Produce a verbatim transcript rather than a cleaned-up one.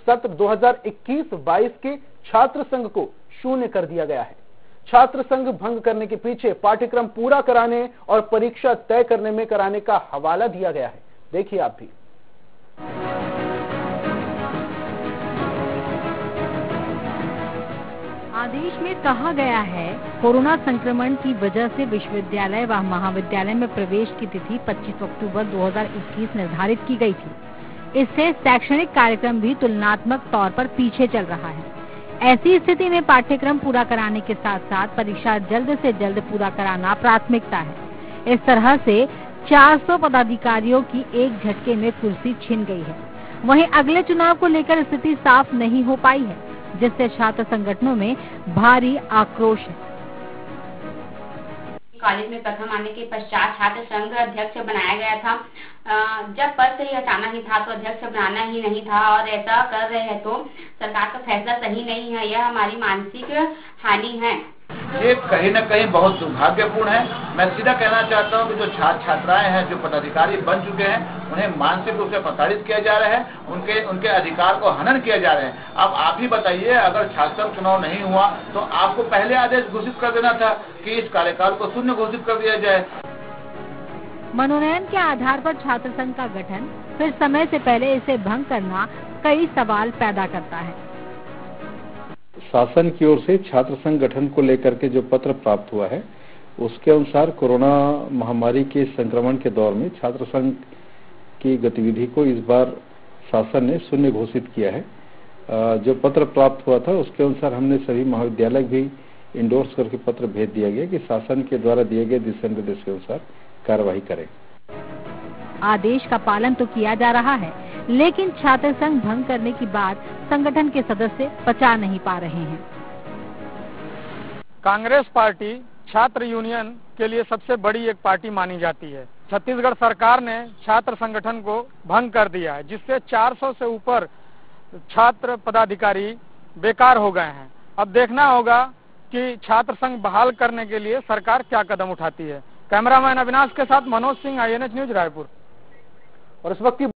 सत्र दो हज़ार इक्कीस बाईस के छात्र संघ को शून्य कर दिया गया है। छात्र संघ भंग करने के पीछे पाठ्यक्रम पूरा कराने और परीक्षा तय करने में कराने का हवाला दिया गया है। देखिए आप भी। आदेश में कहा गया है, कोरोना संक्रमण की वजह से विश्वविद्यालय व महाविद्यालय में प्रवेश की तिथि पच्चीस अक्टूबर दो हज़ार इक्कीस निर्धारित की गई थी। इससे शैक्षणिक कार्यक्रम भी तुलनात्मक तौर पर पीछे चल रहा है। ऐसी स्थिति में पाठ्यक्रम पूरा कराने के साथ साथ परीक्षा जल्द से जल्द पूरा कराना प्राथमिकता है। इस तरह से चार सौ पदाधिकारियों की एक झटके में कुर्सी छिन गई है। वहीं अगले चुनाव को लेकर स्थिति साफ नहीं हो पाई है, जिससे छात्र संगठनों में भारी आक्रोश है। कॉलेज में प्रथम आने के पश्चात छात्र संघ अध्यक्ष बनाया गया था। जब पद से ही हटाना ही था तो अध्यक्ष बनाना ही नहीं था, और ऐसा कर रहे हैं तो सरकार का फैसला सही नहीं है। यह हमारी मानसिक हानि है। ये कहीं न कहीं बहुत दुर्भाग्यपूर्ण है। मैं सीधा कहना चाहता हूँ कि जो छात्र छात्राएं हैं, जो पदाधिकारी बन चुके हैं, उन्हें मानसिक रूप से प्रताड़ित किया जा रहा है, उनके उनके अधिकार को हनन किया जा रहा है। अब आप ही बताइए, अगर छात्र चुनाव नहीं हुआ तो आपको पहले आदेश घोषित कर देना था कि इस कार्यकाल को शून्य घोषित कर दिया जाए। मनोनयन के आधार पर छात्र संघ का गठन, फिर समय से पहले इसे भंग करना कई सवाल पैदा करता है। शासन की ओर से छात्र संघ गठन को लेकर के जो पत्र प्राप्त हुआ है, उसके अनुसार कोरोना महामारी के संक्रमण के दौर में छात्र संघ की गतिविधि को इस बार शासन ने शून्य घोषित किया है। जो पत्र प्राप्त हुआ था उसके अनुसार हमने सभी महाविद्यालय भी इंडोर्स करके पत्र भेज दिया गया कि शासन के द्वारा दिए गए दिशा निर्देश के अनुसार कार्यवाही करें। आदेश का पालन तो किया जा रहा है, लेकिन छात्र संघ भंग करने की बात संगठन के सदस्य पचा नहीं पा रहे हैं। कांग्रेस पार्टी छात्र यूनियन के लिए सबसे बड़ी एक पार्टी मानी जाती है। छत्तीसगढ़ सरकार ने छात्र संगठन को भंग कर दिया है, जिससे चार सौ से ऊपर छात्र पदाधिकारी बेकार हो गए हैं। अब देखना होगा कि छात्र संघ बहाल करने के लिए सरकार क्या कदम उठाती है। कैमरामैन अविनाश के साथ Manoj Singh, I N H news, Raipur. और इस वक्त